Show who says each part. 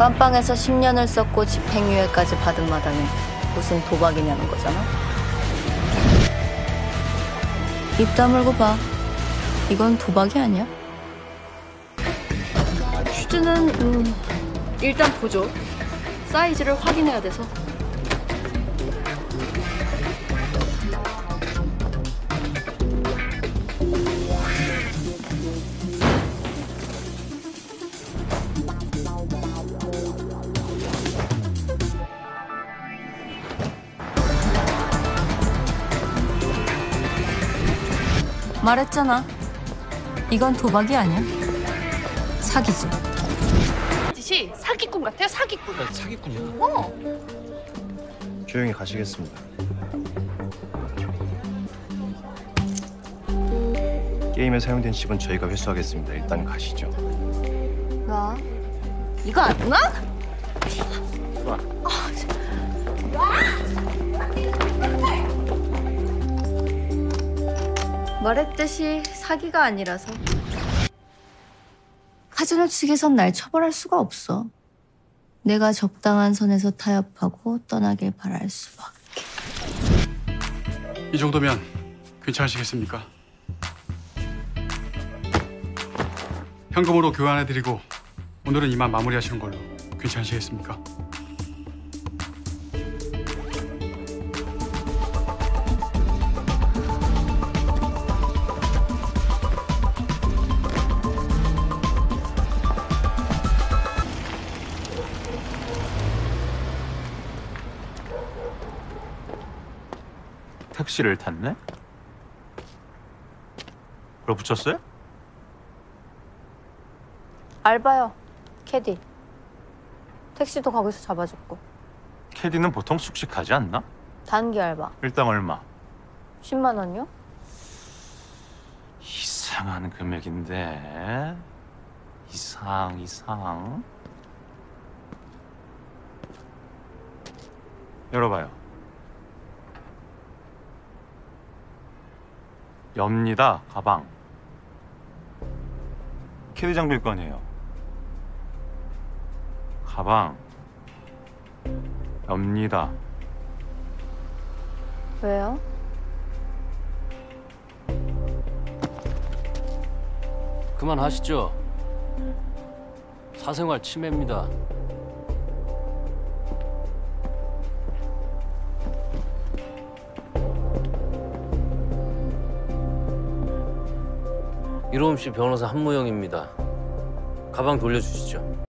Speaker 1: 깜빵에서 10년을 썼고 집행유예까지 받은 마당에 무슨 도박이냐는 거잖아. 입 다물고 봐. 이건 도박이 아니야.
Speaker 2: 슈즈는 일단 보죠. 사이즈를 확인해야 돼서.
Speaker 1: 말했잖아. 이건 도박이 아니야. 사기지.
Speaker 2: 짓이 사기꾼 같아요, 사기꾼.
Speaker 3: 사기꾼이야?
Speaker 4: 조용히 가시겠습니다. 게임에 사용된 칩은 저희가 회수하겠습니다. 일단 가시죠.
Speaker 1: 나? 이거 안 나? 말했듯이 사기가 아니라서. 카지노 측에선 날 처벌할 수가 없어. 내가 적당한 선에서 타협하고 떠나길 바랄 수밖에.
Speaker 3: 이 정도면 괜찮으시겠습니까? 현금으로 교환해드리고 오늘은 이만 마무리하시는 걸로 괜찮으시겠습니까?
Speaker 5: 택시를 탔네? 그걸 붙였어요?
Speaker 1: 알바요. 캐디. 택시도 거기서 잡아줬고.
Speaker 5: 캐디는 보통 숙식하지 않나?
Speaker 1: 단기 알바.
Speaker 5: 일당 얼마?
Speaker 1: 10만 원요?
Speaker 5: 이상한 금액인데. 이상. 열어봐요. 엽니다, 가방. 캐디 장비일 거 아니에요. 가방. 엽니다.
Speaker 1: 왜요?
Speaker 6: 그만하시죠. 사생활 침해입니다. 이로움 씨 변호사 한무영입니다. 가방 돌려주시죠.